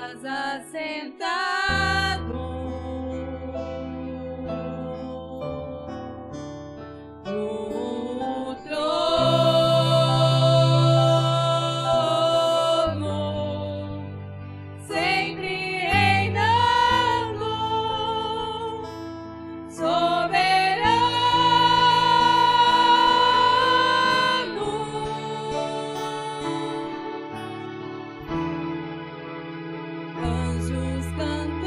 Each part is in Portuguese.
estás assentado no trono, sempre reinando, soberano. Anjos cantando.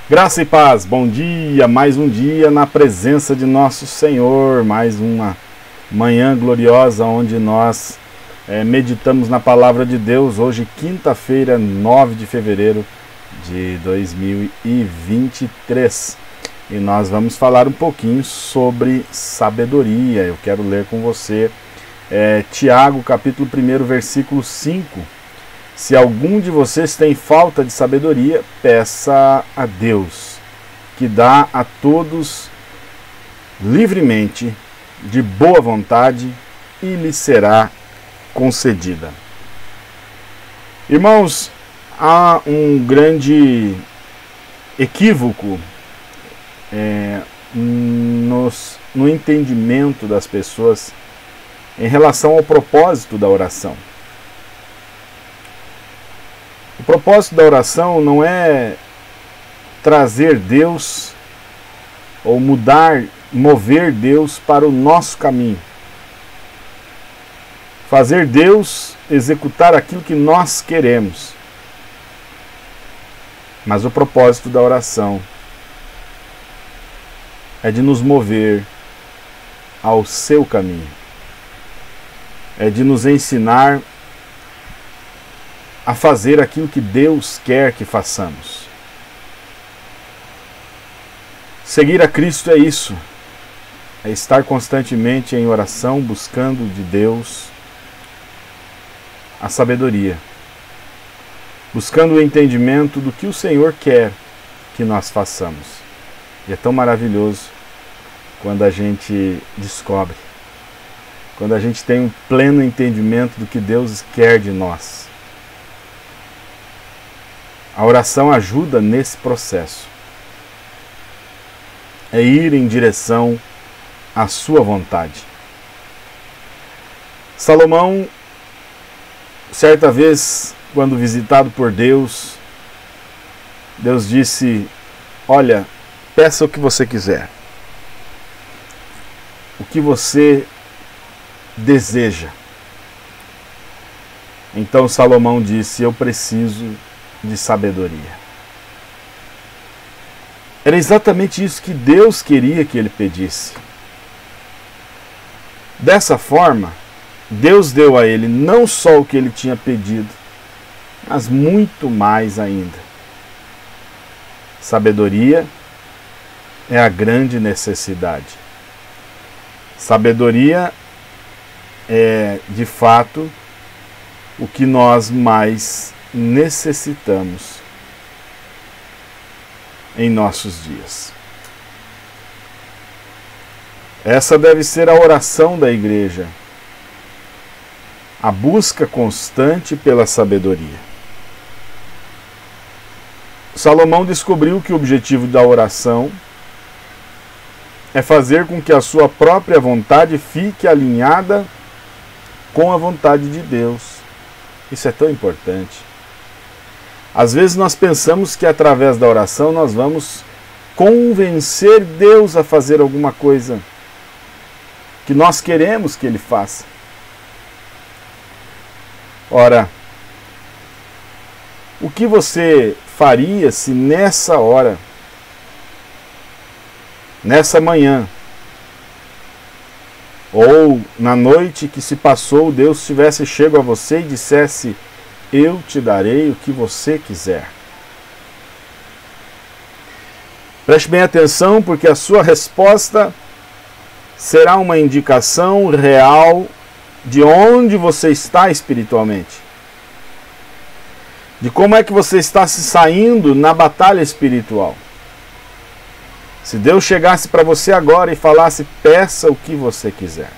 Graça e paz, bom dia, mais um dia na presença de nosso Senhor, mais uma manhã gloriosa onde nós meditamos na Palavra de Deus, hoje quinta-feira, 9 de fevereiro de 2023. E nós vamos falar um pouquinho sobre sabedoria. Eu quero ler com você Tiago, capítulo 1, versículo 5. Se algum de vocês tem falta de sabedoria, peça a Deus, que dá a todos livremente, de boa vontade, e lhe será concedida. Irmãos, há um grande equívoco no entendimento das pessoas em relação ao propósito da oração. O propósito da oração não é trazer Deus ou mover Deus para o nosso caminho. Fazer Deus executar aquilo que nós queremos. Mas o propósito da oração é de nos mover ao seu caminho. É de nos ensinar a fazer aquilo que Deus quer que façamos. Seguir a Cristo é isso. É estar constantemente em oração, buscando de Deus a sabedoria. Buscando o entendimento do que o Senhor quer que nós façamos. E é tão maravilhoso quando a gente descobre, quando a gente tem um pleno entendimento do que Deus quer de nós. A oração ajuda nesse processo. É ir em direção à sua vontade. Salomão, certa vez, quando visitado por Deus, Deus disse: olha, peça o que você quiser. O que você deseja. Então Salomão disse: eu preciso de sabedoria. Era exatamente isso que Deus queria que ele pedisse. Dessa forma, Deus deu a ele não só o que ele tinha pedido, mas muito mais ainda. Sabedoria é a grande necessidade. Sabedoria é, de fato, o que nós mais necessitamos em nossos dias. Essa deve ser a oração da igreja, a busca constante pela sabedoria. Salomão descobriu que o objetivo da oração é fazer com que a sua própria vontade fique alinhada com a vontade de Deus. Isso é tão importante. Às vezes nós pensamos que através da oração nós vamos convencer Deus a fazer alguma coisa que nós queremos que Ele faça. Ora, o que você faria se nessa hora, nessa manhã, ou na noite que se passou, Deus tivesse chego a você e dissesse: eu te darei o que você quiser. Preste bem atenção, porque a sua resposta será uma indicação real de onde você está espiritualmente. De como é que você está se saindo na batalha espiritual. Se Deus chegasse para você agora e falasse: peça o que você quiser.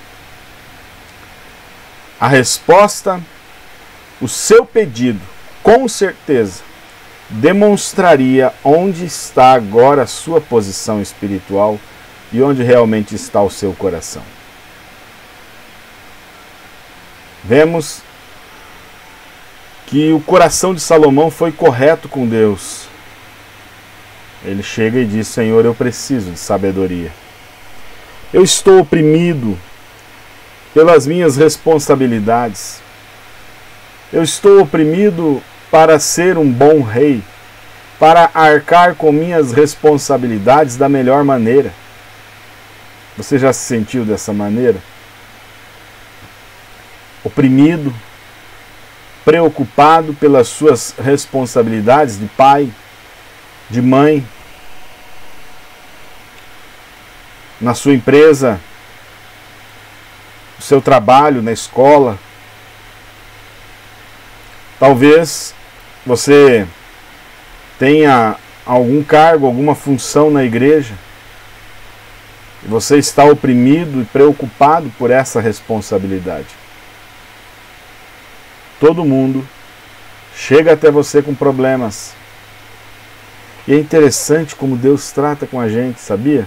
A resposta, o seu pedido, com certeza, demonstraria onde está agora a sua posição espiritual e onde realmente está o seu coração. Vemos que o coração de Salomão foi correto com Deus. Ele chega e diz: Senhor, eu preciso de sabedoria. Eu estou oprimido pelas minhas responsabilidades. Eu estou oprimido para ser um bom rei. para arcar com minhas responsabilidades da melhor maneira. Você já se sentiu dessa maneira? Oprimido, preocupado pelas suas responsabilidades de pai, de mãe, na sua empresa, no seu trabalho, na escola. Talvez você tenha algum cargo, alguma função na igreja, e você está oprimido e preocupado por essa responsabilidade. Todo mundo chega até você com problemas. E é interessante como Deus trata com a gente, sabia?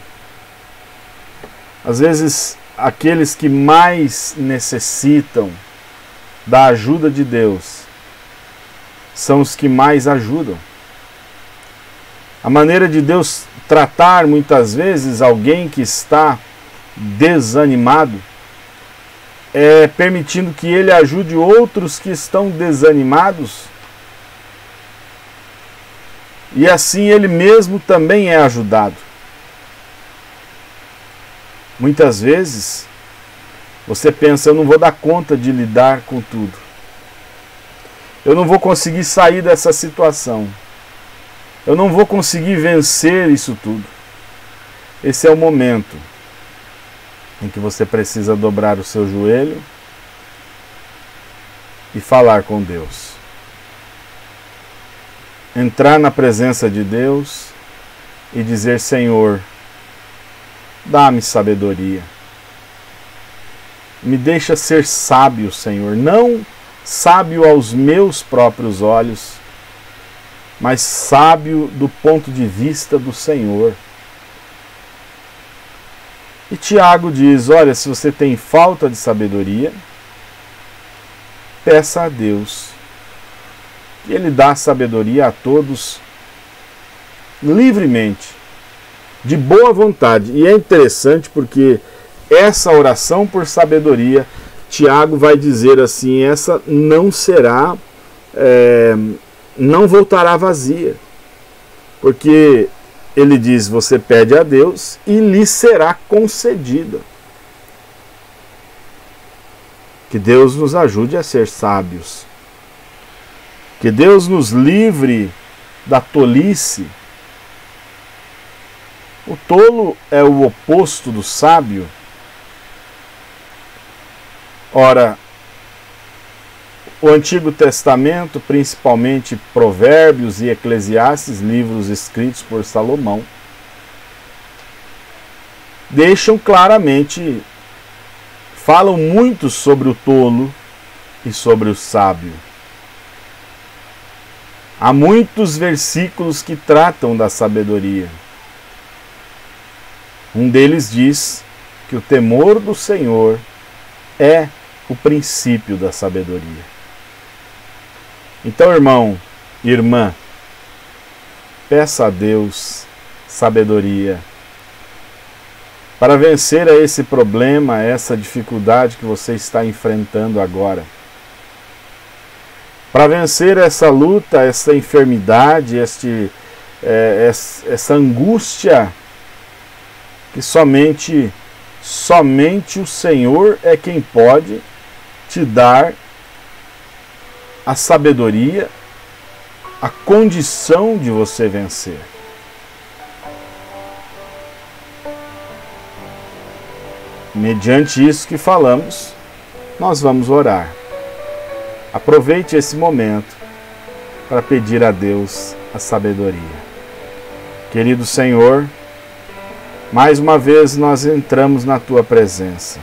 Às vezes, aqueles que mais necessitam da ajuda de Deus são os que mais ajudam. A maneira de Deus tratar muitas vezes alguém que está desanimado é permitindo que ele ajude outros que estão desanimados, e assim ele mesmo também é ajudado. Muitas vezes você pensa: eu não vou dar conta de lidar com tudo, eu não vou conseguir sair dessa situação, eu não vou conseguir vencer isso tudo. Esse é o momento em que você precisa dobrar o seu joelho e falar com Deus. Entrar na presença de Deus e dizer: Senhor, dá-me sabedoria. Me deixa ser sábio, Senhor. Não sábio aos meus próprios olhos, mas sábio do ponto de vista do Senhor. E Tiago diz: olha, se você tem falta de sabedoria, peça a Deus. E Ele dá sabedoria a todos livremente, de boa vontade. E é interessante porque essa oração por sabedoria, Tiago vai dizer assim: essa não será, não voltará vazia. Porque ele diz: você pede a Deus e lhe será concedida. Que Deus nos ajude a ser sábios. Que Deus nos livre da tolice. O tolo é o oposto do sábio. Ora, o Antigo Testamento, principalmente Provérbios e Eclesiastes, livros escritos por Salomão, deixam claramente, falam muito sobre o tolo e sobre o sábio. Há muitos versículos que tratam da sabedoria. Um deles diz que o temor do Senhor é o princípio da sabedoria. Então, irmão e irmã, peça a Deus sabedoria para vencer a esse problema, essa dificuldade que você está enfrentando agora. Para vencer essa luta, essa enfermidade, essa angústia que somente o Senhor é quem pode te dar a sabedoria, a condição de você vencer. Mediante isso que falamos, nós vamos orar. Aproveite esse momento para pedir a Deus a sabedoria. Querido Senhor, mais uma vez nós entramos na Tua presença,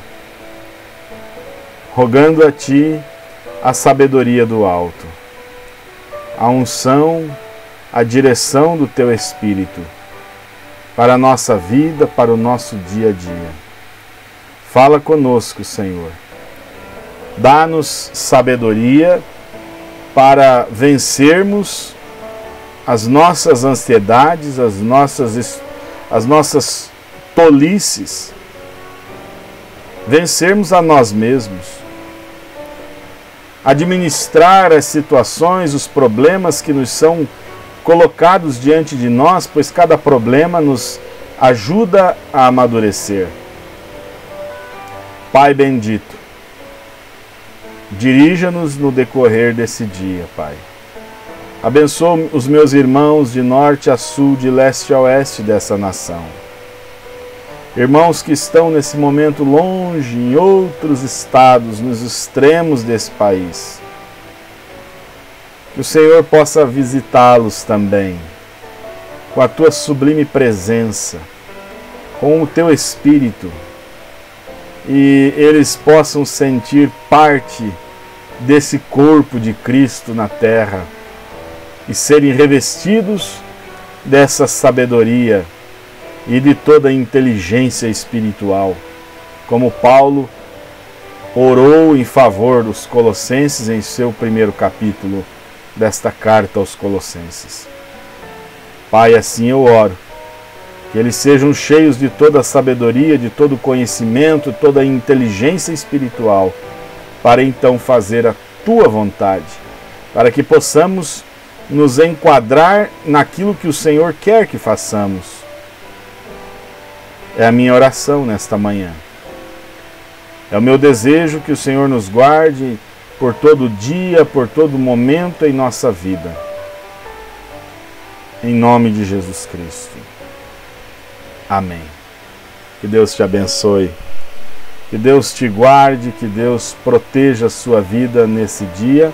rogando a Ti a sabedoria do alto, a unção, a direção do Teu Espírito, para a nossa vida, para o nosso dia a dia. Fala conosco, Senhor. Dá-nos sabedoria para vencermos as nossas ansiedades, as nossas tolices, vencermos a nós mesmos, administrar as situações, os problemas que nos são colocados diante de nós, pois cada problema nos ajuda a amadurecer. Pai bendito, dirija-nos no decorrer desse dia, Pai. Abençoa os meus irmãos de norte a sul, de leste a oeste dessa nação. Irmãos que estão nesse momento longe, em outros estados, nos extremos desse país. Que o Senhor possa visitá-los também, com a Tua sublime presença, com o Teu Espírito, e eles possam sentir parte desse corpo de Cristo na terra e serem revestidos dessa sabedoria e de toda a inteligência espiritual, como Paulo orou em favor dos Colossenses em seu primeiro capítulo desta carta aos Colossenses. Pai, assim eu oro, que eles sejam cheios de toda a sabedoria, de todo o conhecimento, toda a inteligência espiritual, para então fazer a Tua vontade, para que possamos nos enquadrar naquilo que o Senhor quer que façamos. É a minha oração nesta manhã. É o meu desejo que o Senhor nos guarde por todo dia, por todo momento em nossa vida. Em nome de Jesus Cristo. Amém. Que Deus te abençoe. Que Deus te guarde, que Deus proteja a sua vida nesse dia.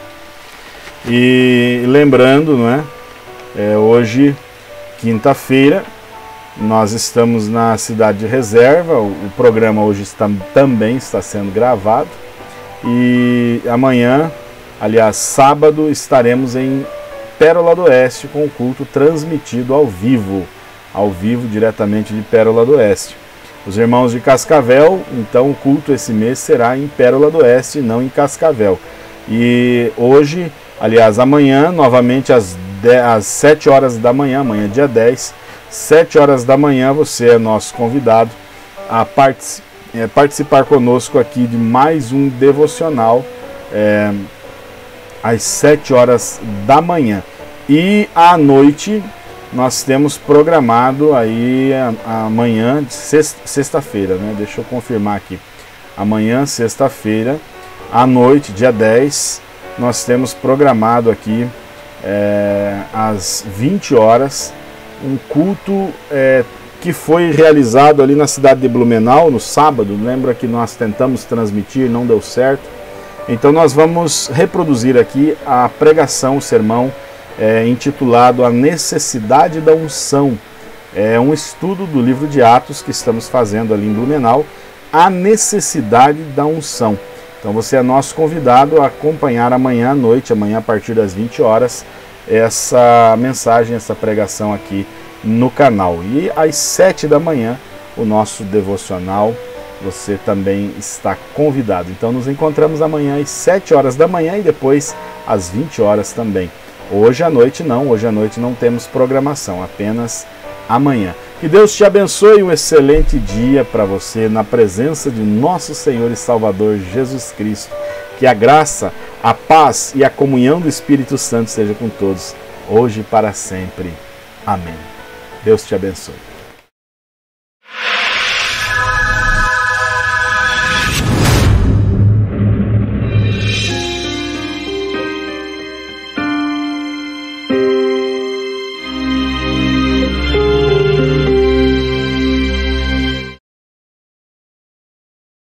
E lembrando, não é? Hoje, quinta-feira, nós estamos na Cidade de Reserva. O programa hoje também está sendo gravado. E amanhã, aliás, sábado, estaremos em Pérola do Oeste com o culto transmitido ao vivo diretamente de Pérola do Oeste. Os irmãos de Cascavel, então o culto esse mês será em Pérola do Oeste, não em Cascavel. E hoje, aliás, amanhã, novamente às 7 horas da manhã, amanhã dia 10, 7 horas da manhã, você é nosso convidado a participar conosco aqui de mais um devocional às 7 horas da manhã. E à noite nós temos programado aí amanhã, sexta-feira, né? Deixa eu confirmar aqui. Amanhã, sexta-feira, à noite, dia 10, nós temos programado aqui às 20 horas um culto que foi realizado ali na cidade de Blumenau no sábado. Lembra que nós tentamos transmitir, não deu certo. Então nós vamos reproduzir aqui a pregação, o sermão intitulado A Necessidade da Unção. É um estudo do livro de Atos que estamos fazendo ali em Blumenau, A Necessidade da Unção. Então você é nosso convidado a acompanhar amanhã à noite, amanhã a partir das 20 horas, essa mensagem, essa pregação aqui no canal. E às 7 da manhã, o nosso devocional, você também está convidado. Então nos encontramos amanhã às 7 horas da manhã e depois às 20 horas também. Hoje à noite não temos programação, apenas amanhã. Que Deus te abençoe, um excelente dia para você na presença de nosso Senhor e Salvador Jesus Cristo. Que a graça, a paz e a comunhão do Espírito Santo seja com todos, hoje e para sempre. Amém. Deus te abençoe.